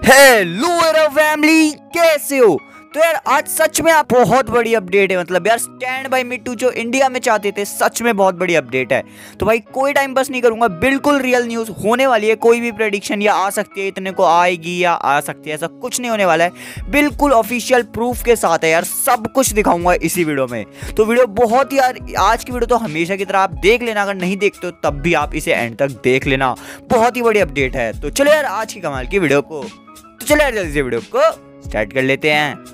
Hello family, कैसे हो? तो यार आज सच में आप बहुत बड़ी अपडेट है। मतलब यार स्टैंड बाय मी 2 जो इंडिया में चाहते थे, सच में बहुत बड़ी अपडेट है। तो भाई कोई टाइम पास नहीं करूंगा, बिल्कुल रियल न्यूज़ होने वाली है। कोई भी प्रेडिक्शन या आ सकती है, इतने को आएगी या आ सकती है, ऐसा कुछ नहीं होने वाला है। बिल्कुल ऑफिशियल प्रूफ के साथ है यार, सब कुछ दिखाऊंगा इसी वीडियो में। तो वीडियो बहुत यार, आज की वीडियो तो हमेशा की तरह आप देख लेना, अगर नहीं देखते हो तब भी आप इसे एंड तक देख लेना। बहुत ही बड़ी अपडेट है। तो चलो यार आज की कमाल की वीडियो को, तो चलो यार जल्दी से वीडियो को स्टार्ट कर लेते हैं।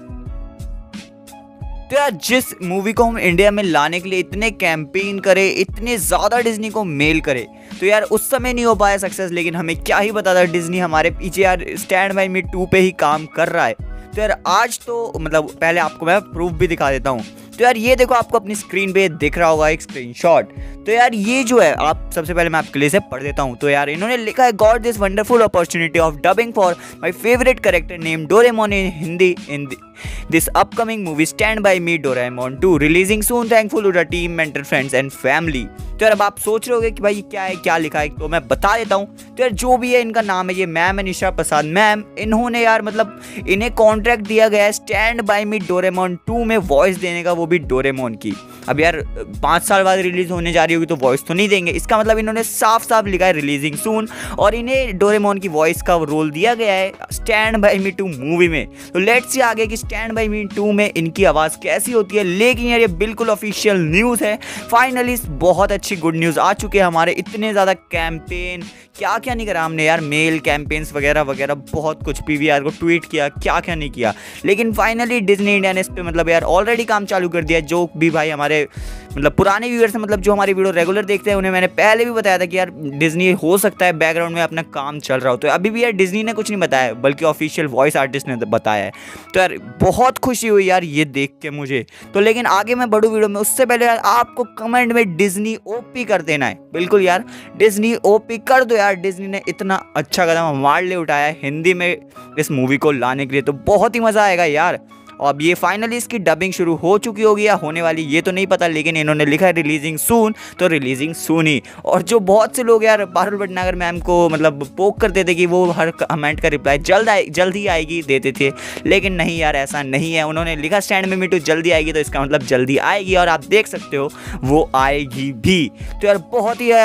तो यार जिस मूवी को हम इंडिया में लाने के लिए इतने कैंपेन करे, इतने ज़्यादा डिज्नी को मेल करे, तो यार उस समय नहीं हो पाया सक्सेस। लेकिन हमें क्या ही पता था, डिज्नी हमारे पीछे यार स्टैंड बाय मी 2 पे ही काम कर रहा है। तो यार आज तो मतलब पहले आपको मैं प्रूफ भी दिखा देता हूँ। तो यार ये देखो, आपको अपनी स्क्रीन पे दिख रहा होगा एक स्क्रीनशॉट। तो यार ये जो है, आप सबसे पहले मैं आपके लिए से पढ़ देता हूँ। तो यार इन्होंने लिखा है, got this wonderful opportunity of dubbing for my favourite character name Doraemon in Hindi in this upcoming movie Stand By Me Doraemon 2 releasing soon, thankful to the team, mentor, friends and family। तो यार अब आप सोच रहे होगे कि भाई क्या है, क्या लिखा है, तो मैं बता देता हूँ। तो यार जो भी है, इनका नाम है ये मैम है निशा प्रसाद मैम। इन्होंने यार मतलब इन्हें कॉन्ट्रैक्ट दिया गया है स्टैंड बाय मी डोरेमोन 2 में वॉइस देने का, वो भी डोरेमोन की। अब यार 5 साल बाद रिलीज होने जा रही होगी तो वॉइस तो नहीं देंगे, इसका मतलब इन्होंने साफ साफ लिखा है रिलीजिंग सून, और इन्हें डोरेमोन की वॉइस का रोल दिया गया है स्टैंड बाय मी 2 मूवी में। तो लेट्स सी आगे कि स्टैंड बाय मी 2 में इनकी आवाज़ कैसी होती है। लेकिन यार ये बिल्कुल ऑफिशियल न्यूज़ है। फाइनली बहुत अच्छी गुड न्यूज़ आ चुके हैं। हमारे इतने ज़्यादा कैंपेन, क्या क्या नहीं करा हमने यार, मेल कैंपेन्स वगैरह वगैरह, बहुत कुछ, पीवीआर को ट्वीट किया, क्या क्या नहीं किया। लेकिन फाइनली डिज्नी इंडिया ने इस पर मतलब यार ऑलरेडी काम चालू कर दिया। जो भी भाई हमारे मतलब पुराने व्यूअर्स हैं, मतलब जो हमारी वीडियो रेगुलर देखते हैं, उन्हें मैंने पहले भी बताया था कि यार डिज्नी हो सकता है बैकग्राउंड में अपना काम चल रहा हो। तो अभी भी यार डिज्नी ने कुछ नहीं बताया, बल्कि ऑफिशियल वॉइस आर्टिस्ट ने बताया है। तो यार बहुत खुशी हुई यार ये देख के मुझे। तो लेकिन आगे मैं बढ़ूँ वीडियो में, उससे पहले यार आपको कमेंट में डिज्नी ओपी कर देना है। बिल्कुल यार डिज्नी ओपी कर दो यार। डिज्नी ने इतना अच्छा कदम हमारे लिए उठाया है हिंदी में इस मूवी को लाने के लिए, तो बहुत ही मज़ा आएगा यार। और अब ये फाइनली इसकी डबिंग शुरू हो चुकी होगी या होने वाली, ये तो नहीं पता। लेकिन इन्होंने लिखा है रिलीजिंग सून, तो रिलीजिंग सून ही। और जो बहुत से लोग यार पारुल भटनागर मैम को मतलब पोक करते थे कि वो हर कमेंट का रिप्लाई जल्द ही आएगी देते थे, लेकिन नहीं यार ऐसा नहीं है। उन्होंने लिखा स्टैंड बाय मी 2 जल्दी आएगी, तो इसका मतलब जल्दी आएगी, और आप देख सकते हो वो आएगी भी। तो यार बहुत ही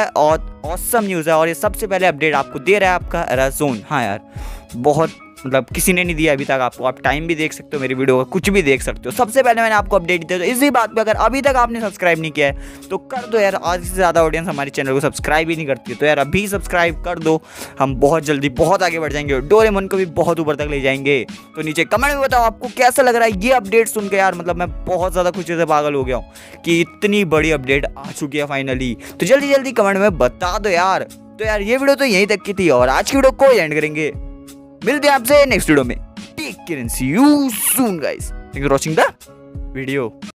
ऑसम न्यूज़ है। और ये सबसे पहले अपडेट आपको दे रहा है आपका राजोन। हाँ यार बहुत मतलब किसी ने नहीं दिया अभी तक आपको। आप टाइम भी देख सकते हो मेरी वीडियो का, कुछ भी देख सकते हो। सबसे पहले मैंने आपको अपडेट दिया। तो इसी बात पे अगर अभी तक आपने सब्सक्राइब नहीं किया है तो कर दो यार। आज से ज़्यादा ऑडियंस हमारे चैनल को सब्सक्राइब ही नहीं करती है, तो यार अभी सब्सक्राइब कर दो। हम बहुत जल्दी बहुत आगे बढ़ जाएंगे, डोरेमोन को भी बहुत ऊपर तक ले जाएंगे। तो नीचे कमेंट में बताओ आपको कैसा लग रहा है ये अपडेट सुन के। यार मतलब मैं बहुत ज़्यादा खुशी से पागल हो गया हूँ कि इतनी बड़ी अपडेट आ चुकी है फाइनली। तो जल्दी जल्दी कमेंट में बता दो यार। तो यार ये वीडियो तो यहीं तक की थी, और आज की वीडियो को एंड करेंगे। मिलते हैं आपसे नेक्स्ट वीडियो में। Take care and see you soon guys. Thank you for watching the video.